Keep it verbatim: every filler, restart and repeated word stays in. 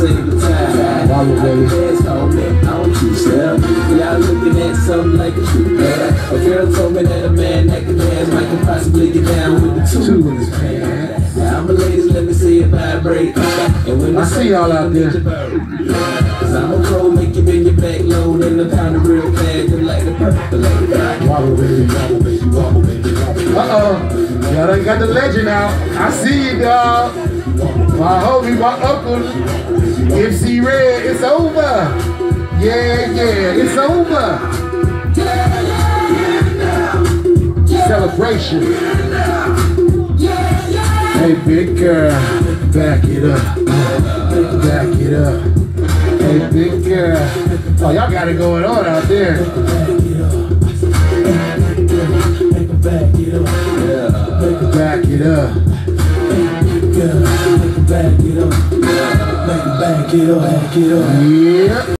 same time. Wobble, baby. Dance on me, I don't you step. Y'all looking at something like a true man. A girl told me that a man that can dance might can possibly get down with the two, two in his pants. Now I'm a ladies, let me see it vibrate. And when I see y'all out there. Cause I'm a pro, make you bend your back low, and the pound of real fast, and like the purple, like the rock. Wobble, baby, wobble, baby, wobble, baby, wobble. Uh-oh, y'all done got the legend out. I see you, dog. My homie, my uncle, M C Red, it's over. Yeah, yeah, it's over. Celebration. Hey, big girl, back it up. Back it up. Hey, big girl. Oh, y'all got it going on out there. Back it up. Back it up. Back it up. Back it up. Back it up. Yeah.